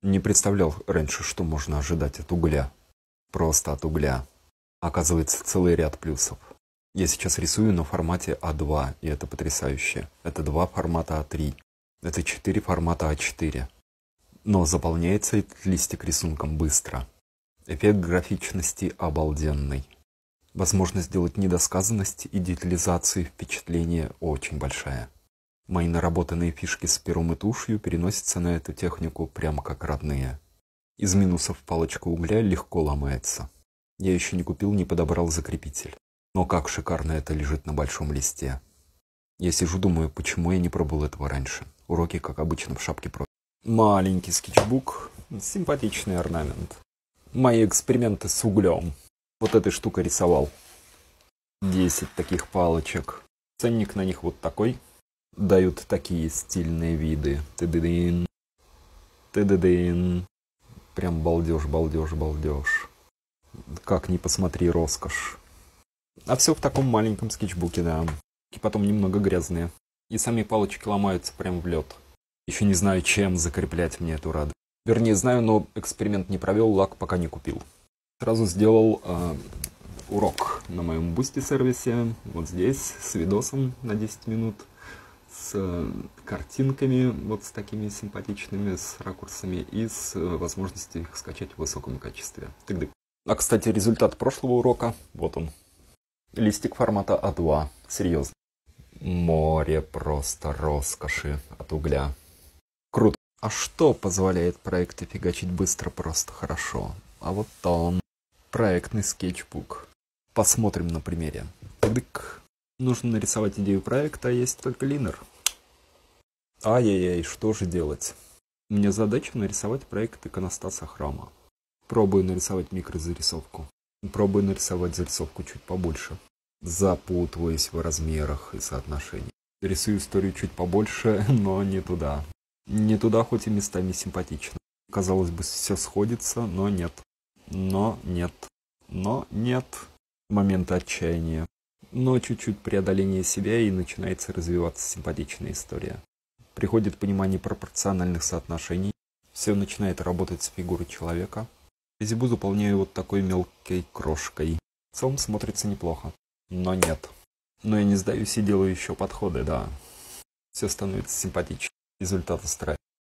Не представлял раньше, что можно ожидать от угля. Просто от угля. Оказывается, целый ряд плюсов. Я сейчас рисую на формате А2, и это потрясающе. Это 2 формата А3. Это 4 формата А4. Но заполняется этот листик рисунком быстро. Эффект графичности обалденный. Возможность сделать недосказанность и детализации впечатления очень большая. Мои наработанные фишки с пером и тушью переносятся на эту технику прямо как родные. Из минусов палочка угля легко ломается. Я еще не купил, не подобрал закрепитель. Но как шикарно это лежит на большом листе. Я сижу, думаю, почему я не пробовал этого раньше. Уроки, как обычно, в шапке профиля. Маленький скетчбук, симпатичный орнамент. Мои эксперименты с углем. Вот этой штукой рисовал. 10 таких палочек. Ценник на них вот такой. Дают такие стильные виды. Ты-ды-дын. Ты-ды-дын. Прям балдеж, балдеж, балдеж. Как ни посмотри, роскошь. А все в таком маленьком скетчбуке, да. И потом немного грязные. И сами палочки ломаются прям в лед. Еще не знаю, чем закреплять мне эту радость. Вернее, знаю, но эксперимент не провел, лак пока не купил. Сразу сделал урок на моем бусти-сервисе. Вот здесь, с видосом на 10 минут. С картинками, вот с такими симпатичными, с ракурсами. И с возможностью их скачать в высоком качестве. Тык-дык. А, кстати, результат прошлого урока. Вот он. Листик формата А2. Серьезно. Море просто роскоши от угля. Круто. А что позволяет проекты фигачить быстро, просто хорошо? А вот он. Проектный скетчбук. Посмотрим на примере. Тык. Нужно нарисовать идею проекта, а есть только линер. Ай-яй-яй, что же делать? У меня задача нарисовать проект иконостаса храма. Пробую нарисовать микрозарисовку. Пробую нарисовать зарисовку чуть побольше. Запутываюсь в размерах и соотношениях. Рисую историю чуть побольше, но не туда. Не туда, хоть и местами симпатично. Казалось бы, все сходится, но нет. Но нет. Но нет. Моменты отчаяния. Но чуть-чуть преодоление себя, и начинается развиваться симпатичная история. Приходит понимание пропорциональных соотношений. Все начинает работать с фигурой человека. Резьбу заполняю вот такой мелкой крошкой. В целом смотрится неплохо. Но нет. Но я не сдаюсь и делаю еще подходы, да. Все становится симпатично. Результат устраивает.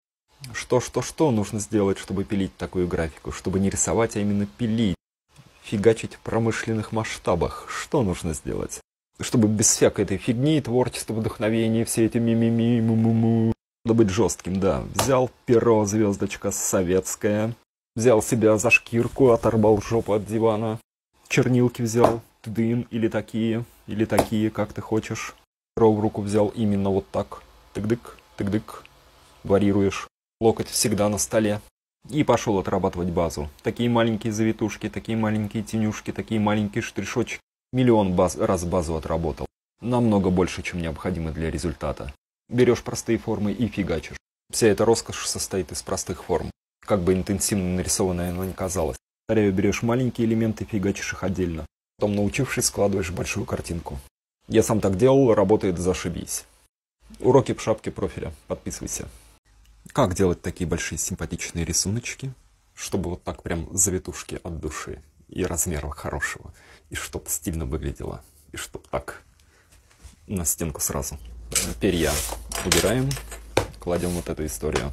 Что нужно сделать, чтобы пилить такую графику? Чтобы не рисовать, а именно пилить. Фигачить в промышленных масштабах. Что нужно сделать? Чтобы без всякой этой фигни, творчества, вдохновения, все эти ми-ми-ми, му-му-му. Надо быть жестким, да. Взял перо, звездочка советская. Взял себя за шкирку, оторвал жопу от дивана. Чернилки взял. Тыдын, или такие, как ты хочешь. Перо в руку взял именно вот так. Тык-дык, тык-дык. Варьируешь. Локоть всегда на столе. И пошел отрабатывать базу. Такие маленькие завитушки, такие маленькие тенюшки, такие маленькие штришочки. Миллион раз базу отработал. Намного больше, чем необходимо для результата. Берешь простые формы и фигачишь. Вся эта роскошь состоит из простых форм. Как бы интенсивно нарисованная она ни казалась. Повторяю, берешь маленькие элементы, фигачишь их отдельно. Потом, научившись, складываешь большую картинку. Я сам так делал, работает зашибись. Уроки в шапке профиля. Подписывайся. Как делать такие большие симпатичные рисуночки, чтобы вот так прям завитушки от души и размера хорошего, и чтоб стильно выглядело, и чтоб так на стенку сразу. Перья убираем, кладем вот эту историю.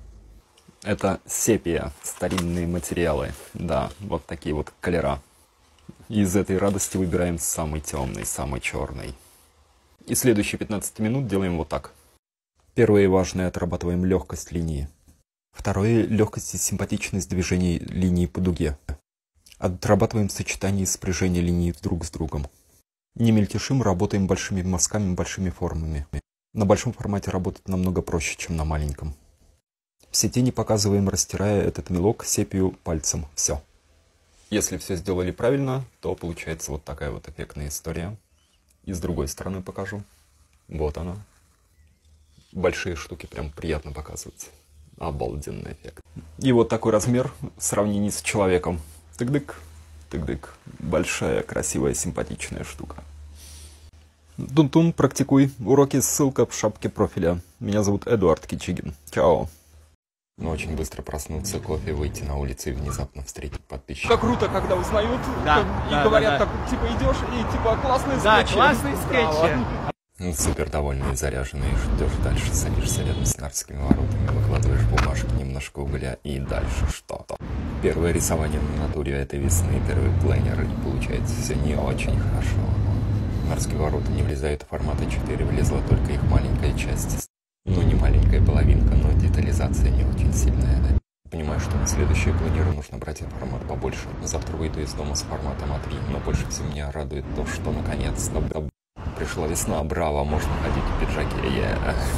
Это сепия, старинные материалы, да, вот такие вот колера. Из этой радости выбираем самый темный, самый черный. И следующие 15 минут делаем вот так. Первое и важное — отрабатываем легкость линии. Второе — легкость и симпатичность движений линии по дуге. Отрабатываем сочетание и спряжение линий друг с другом. Не мельтешим, работаем большими мазками, большими формами. На большом формате работать намного проще, чем на маленьком. Все тени показываем, растирая этот мелок сепию пальцем. Все. Если все сделали правильно, то получается вот такая вот эффектная история. И с другой стороны покажу. Вот она. Большие штуки прям приятно показывать. Обалденный эффект. И вот такой размер в сравнении с человеком. Тык-дык, тык-дык. Большая, красивая, симпатичная штука. Тун-тун, практикуй. Уроки, ссылка в шапке профиля. Меня зовут Эдуард Кичигин. Чао. Но очень быстро проснуться, кофе, выйти на улицу и внезапно встретить подписчиков. Как круто, когда узнают и да, говорят, да. как типа идешь и типа классные Да, скетчи. классные скетчи. Супер довольный и заряженный, ждешь дальше, садишься рядом с Нарвскими воротами, выкладываешь бумажки, немножко угля и дальше что-то. Первое рисование на натуре этой весны, первый пленер, и получается все не очень хорошо. Нарвские ворота не влезают в формат А4, влезла только их маленькая часть. Ну, не маленькая половинка, но детализация не очень сильная. Понимаю, что на следующие планеры нужно брать этот формат побольше. Завтра выйду из дома с форматом А3, но больше всего меня радует то, что наконец-то пришла весна, браво, можно ходить в пиджаке.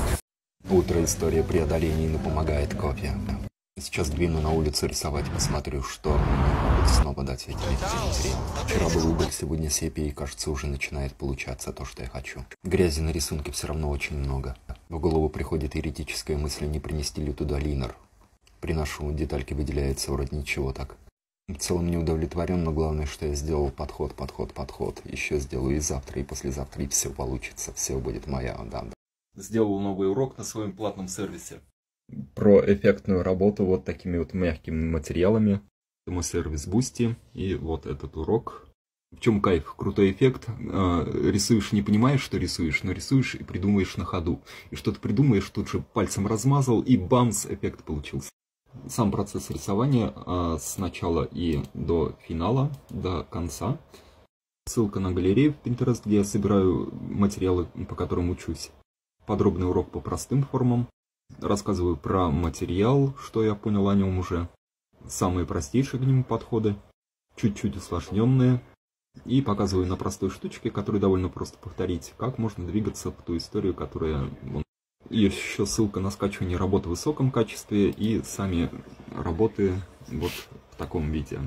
Утро, история преодолений, но помогает кофе. Сейчас двину на улицу рисовать, посмотрю, что будет снова дать светить. Вчера был уголь, сегодня сепия, и кажется, уже начинает получаться то, что я хочу. Грязи на рисунке все равно очень много. В голову приходит еретическая мысль, не принести ли туда линер. Приношу, детальки выделяется, вроде ничего так. В целом не удовлетворен, но главное, что я сделал подход. Еще сделаю и завтра, и послезавтра, и все получится, все будет моя, да. Сделал новый урок на своем платном сервисе. Про эффектную работу вот такими вот мягкими материалами. Это мой сервис Boosty, и вот этот урок. В чем кайф? Крутой эффект. Рисуешь, не понимаешь, что рисуешь, но рисуешь и придумаешь на ходу. И что ты придумаешь, тут же пальцем размазал, и бамс, эффект получился. Сам процесс рисования с начала и до финала, до конца. Ссылка на галерею в Pinterest, где я собираю материалы, по которым учусь. Подробный урок по простым формам. Рассказываю про материал, что я понял о нем уже. Самые простейшие к нему подходы. Чуть-чуть усложненные. И показываю на простой штучке, которую довольно просто повторить, как можно двигаться в ту историю, которая... Есть еще ссылка на скачивание работы в высоком качестве и сами работы вот в таком виде.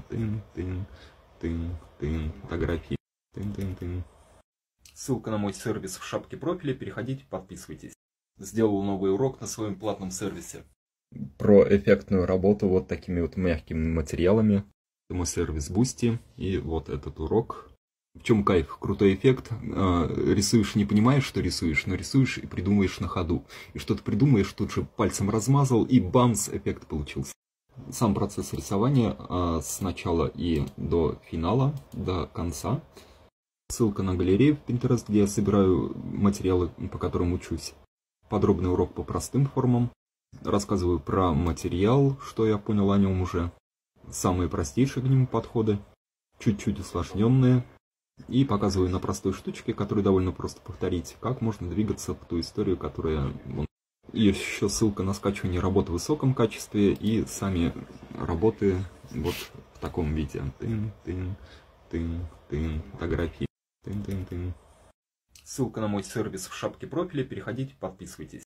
Фотографии. Ссылка на мой сервис в шапке профиля, переходите, подписывайтесь. Сделал новый урок на своем платном сервисе. Про эффектную работу вот такими вот мягкими материалами. Это мой сервис Boosty, и вот этот урок. В чем кайф? Крутой эффект. Рисуешь, не понимаешь, что рисуешь, но рисуешь и придумаешь на ходу. И что ты придумаешь, тут же пальцем размазал, и бамс, эффект получился. Сам процесс рисования с начала и до финала, до конца. Ссылка на галерею в Pinterest, где я собираю материалы, по которым учусь. Подробный урок по простым формам. Рассказываю про материал, что я понял о нем уже. Самые простейшие к нему подходы. Чуть-чуть усложненные. И показываю на простой штучке, которую довольно просто повторить, как можно двигаться в ту историю, которая... Есть еще ссылка на скачивание работы в высоком качестве и сами работы вот в таком виде. Фотографии. Ссылка на мой сервис в шапке профиля, переходите, подписывайтесь.